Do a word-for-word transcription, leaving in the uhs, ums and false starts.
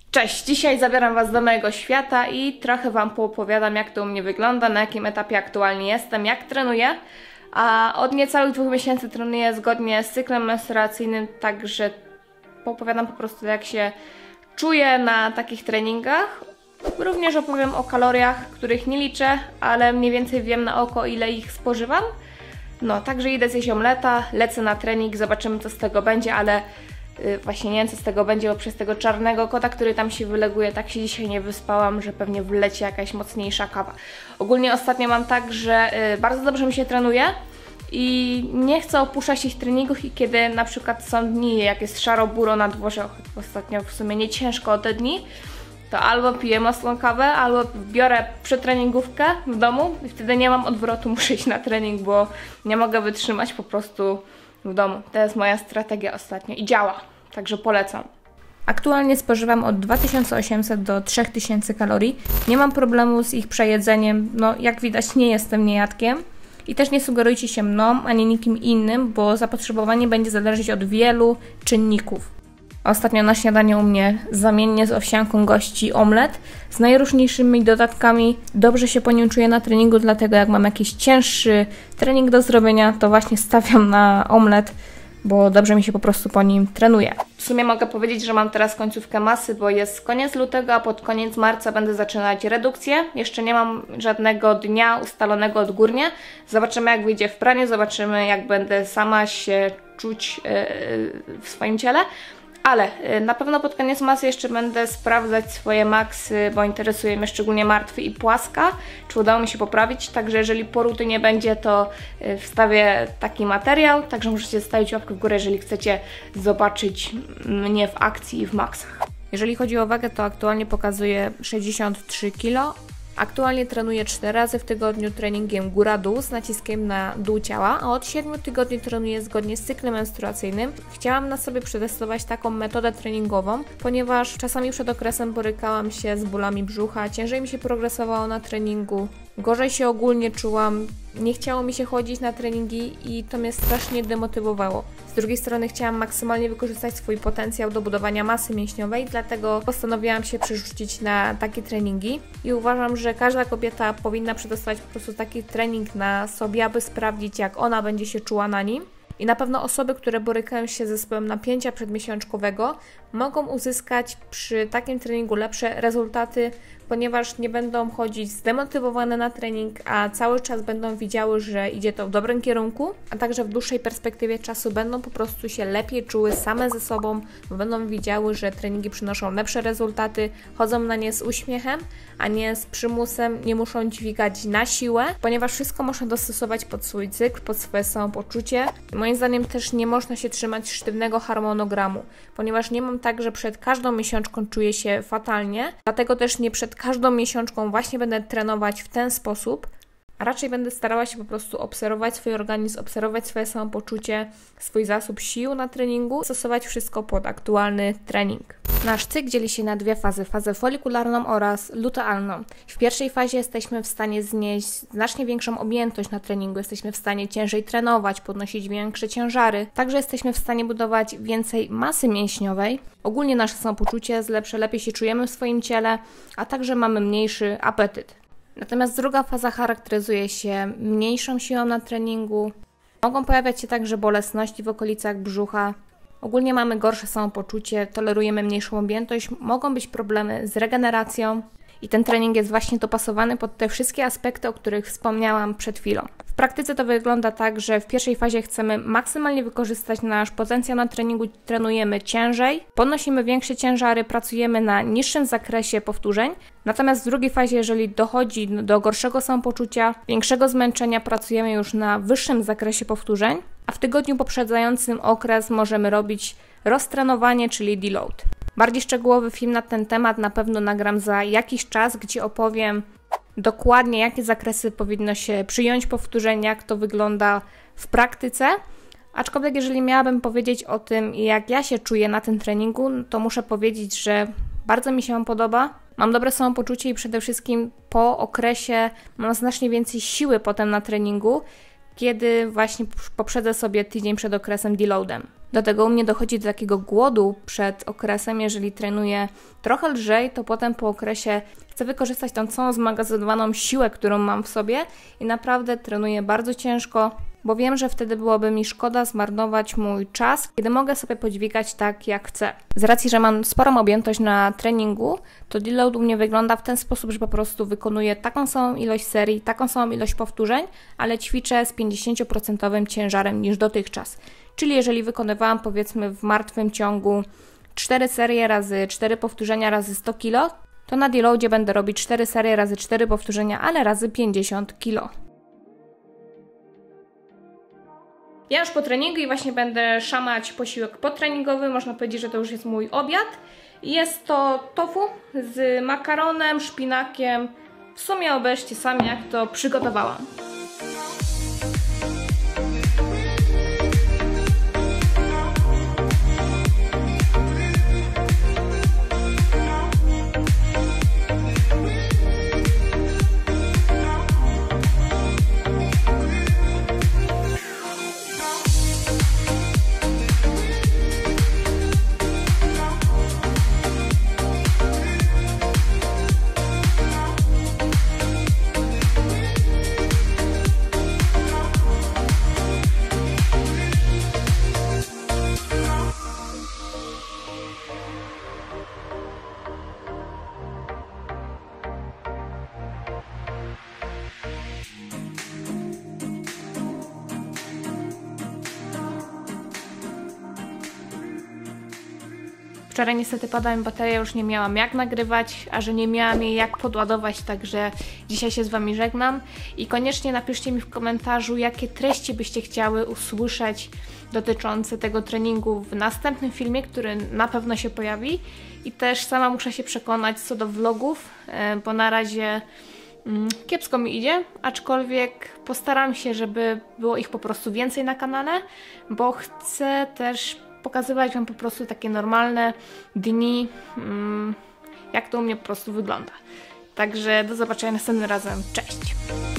Cześć! Dzisiaj zabieram Was do mojego świata i trochę Wam poopowiadam, jak to u mnie wygląda, na jakim etapie aktualnie jestem, jak trenuję. A od niecałych dwóch miesięcy trenuję zgodnie z cyklem menstruacyjnym, także poopowiadam po prostu, jak się czuję na takich treningach. Również opowiem o kaloriach, których nie liczę, ale mniej więcej wiem na oko, ile ich spożywam. No, także idę zjeść omleta, lecę na trening, zobaczymy, co z tego będzie, ale yy, właśnie nie wiem, co z tego będzie, bo przez tego czarnego kota, który tam się wyleguje, tak się dzisiaj nie wyspałam, że pewnie wleci jakaś mocniejsza kawa. Ogólnie ostatnio mam tak, że yy, bardzo dobrze mi się trenuje i nie chcę opuszczać tych treningów, i kiedy na przykład są dni, jak jest szaro-buro na dworze, ostatnio w sumie nie ciężko o te dni, to albo piję mocną kawę, albo biorę przetreningówkę w domu i wtedy nie mam odwrotu, muszę iść na trening, bo nie mogę wytrzymać po prostu w domu. To jest moja strategia ostatnio i działa, także polecam. Aktualnie spożywam od dwa tysiące osiemset do trzy tysiące kalorii. Nie mam problemu z ich przejedzeniem, no jak widać nie jestem niejadkiem. I też nie sugerujcie się mną, ani nikim innym, bo zapotrzebowanie będzie zależeć od wielu czynników. Ostatnio na śniadanie u mnie zamiennie z owsianką gości omlet z najróżniejszymi dodatkami. Dobrze się po nim czuję na treningu, dlatego jak mam jakiś cięższy trening do zrobienia, to właśnie stawiam na omlet, bo dobrze mi się po prostu po nim trenuje. W sumie mogę powiedzieć, że mam teraz końcówkę masy, bo jest koniec lutego, a pod koniec marca będę zaczynać redukcję. Jeszcze nie mam żadnego dnia ustalonego odgórnie. Zobaczymy, jak wyjdzie w praniu, zobaczymy, jak będę sama się czuć yy, w swoim ciele. Ale na pewno pod koniec masy jeszcze będę sprawdzać swoje maksy, bo interesuje mnie szczególnie martwy i płaska, czy udało mi się poprawić, także jeżeli po rutynie będzie, to wstawię taki materiał, także możecie zostawić łapkę w górę, jeżeli chcecie zobaczyć mnie w akcji i w maksach. Jeżeli chodzi o wagę, to aktualnie pokazuję sześćdziesiąt trzy kilo. Aktualnie trenuję cztery razy w tygodniu treningiem góra-dół z naciskiem na dół ciała, a od siedmiu tygodni trenuję zgodnie z cyklem menstruacyjnym. Chciałam na sobie przetestować taką metodę treningową, ponieważ czasami przed okresem borykałam się z bólami brzucha, ciężej mi się progresowało na treningu, gorzej się ogólnie czułam, nie chciało mi się chodzić na treningi i to mnie strasznie demotywowało. Z drugiej strony chciałam maksymalnie wykorzystać swój potencjał do budowania masy mięśniowej, dlatego postanowiłam się przerzucić na takie treningi i uważam, że każda kobieta powinna przetestować po prostu taki trening na sobie, aby sprawdzić, jak ona będzie się czuła na nim. I na pewno osoby, które borykają się z zespołem napięcia przedmiesiączkowego, mogą uzyskać przy takim treningu lepsze rezultaty, ponieważ nie będą chodzić zdemotywowane na trening, a cały czas będą widziały, że idzie to w dobrym kierunku, a także w dłuższej perspektywie czasu będą po prostu się lepiej czuły same ze sobą, bo będą widziały, że treningi przynoszą lepsze rezultaty, chodzą na nie z uśmiechem, a nie z przymusem, nie muszą dźwigać na siłę, ponieważ wszystko można dostosować pod swój cykl, pod swoje samopoczucie. Moim zdaniem też nie można się trzymać sztywnego harmonogramu, ponieważ nie mam tak, że przed każdą miesiączką czuję się fatalnie, dlatego też nie przed każdą miesiączką właśnie będę trenować w ten sposób, a raczej będę starała się po prostu obserwować swój organizm, obserwować swoje samopoczucie, swój zasób sił na treningu, stosować wszystko pod aktualny trening. Nasz cykl dzieli się na dwie fazy, fazę folikularną oraz lutealną. W pierwszej fazie jesteśmy w stanie znieść znacznie większą objętość na treningu, jesteśmy w stanie ciężej trenować, podnosić większe ciężary, także jesteśmy w stanie budować więcej masy mięśniowej. Ogólnie nasze samopoczucie jest lepsze, lepiej się czujemy w swoim ciele, a także mamy mniejszy apetyt. Natomiast druga faza charakteryzuje się mniejszą siłą na treningu. Mogą pojawiać się także bolesności w okolicach brzucha. Ogólnie mamy gorsze samopoczucie, tolerujemy mniejszą objętość, mogą być problemy z regeneracją i ten trening jest właśnie dopasowany pod te wszystkie aspekty, o których wspomniałam przed chwilą. W praktyce to wygląda tak, że w pierwszej fazie chcemy maksymalnie wykorzystać nasz potencjał na treningu, trenujemy ciężej, podnosimy większe ciężary, pracujemy na niższym zakresie powtórzeń, natomiast w drugiej fazie, jeżeli dochodzi do gorszego samopoczucia, większego zmęczenia, pracujemy już na wyższym zakresie powtórzeń, a w tygodniu poprzedzającym okres możemy robić roztrenowanie, czyli deload. Bardziej szczegółowy film na ten temat na pewno nagram za jakiś czas, gdzie opowiem dokładnie, jakie zakresy powinno się przyjąć powtórzeń, jak to wygląda w praktyce. Aczkolwiek jeżeli miałabym powiedzieć o tym, jak ja się czuję na tym treningu, to muszę powiedzieć, że bardzo mi się on podoba. Mam dobre samopoczucie i przede wszystkim po okresie mam znacznie więcej siły potem na treningu, kiedy właśnie poprzedzę sobie tydzień przed okresem deloadem. Do tego u mnie dochodzi do takiego głodu przed okresem, jeżeli trenuję trochę lżej, to potem po okresie chcę wykorzystać tą całą zmagazynowaną siłę, którą mam w sobie i naprawdę trenuję bardzo ciężko, bo wiem, że wtedy byłoby mi szkoda zmarnować mój czas, kiedy mogę sobie podźwigać tak, jak chcę. Z racji, że mam sporą objętość na treningu, to deload u mnie wygląda w ten sposób, że po prostu wykonuję taką samą ilość serii, taką samą ilość powtórzeń, ale ćwiczę z pięćdziesiąt procent ciężarem niż dotychczas. Czyli jeżeli wykonywałam, powiedzmy, w martwym ciągu cztery serie razy cztery powtórzenia razy sto kilo, to na deloadzie będę robić cztery serie razy cztery powtórzenia, ale razy pięćdziesiąt kilo. Ja już po treningu i właśnie będę szamać posiłek potreningowy, można powiedzieć, że to już jest mój obiad. Jest to tofu z makaronem, szpinakiem. W sumie obejrzcie sami, jak to przygotowałam. Wczoraj niestety padła mi bateria, już nie miałam jak nagrywać, a że nie miałam jej jak podładować, także dzisiaj się z Wami żegnam. I koniecznie napiszcie mi w komentarzu, jakie treści byście chciały usłyszeć dotyczące tego treningu w następnym filmie, który na pewno się pojawi. I też sama muszę się przekonać co do vlogów, bo na razie mm, kiepsko mi idzie, aczkolwiek postaram się, żeby było ich po prostu więcej na kanale, bo chcę też pokazywać Wam po prostu takie normalne dni, jak to u mnie po prostu wygląda. Także do zobaczenia następnym razem. Cześć!